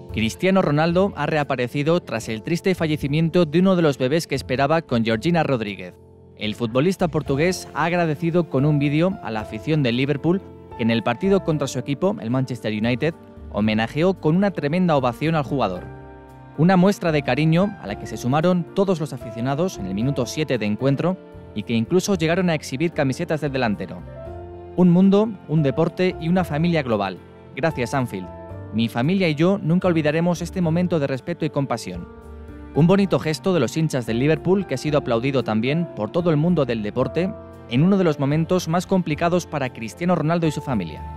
Cristiano Ronaldo ha reaparecido tras el triste fallecimiento de uno de los bebés que esperaba con Georgina Rodríguez. El futbolista portugués ha agradecido con un vídeo a la afición del Liverpool que en el partido contra su equipo, el Manchester United, homenajeó con una tremenda ovación al jugador. Una muestra de cariño a la que se sumaron todos los aficionados en el minuto 7 de encuentro y que incluso llegaron a exhibir camisetas del delantero. Un mundo, un deporte y una familia global. Gracias, Anfield. Mi familia y yo nunca olvidaremos este momento de respeto y compasión. Un bonito gesto de los hinchas del Liverpool que ha sido aplaudido también por todo el mundo del deporte en uno de los momentos más complicados para Cristiano Ronaldo y su familia.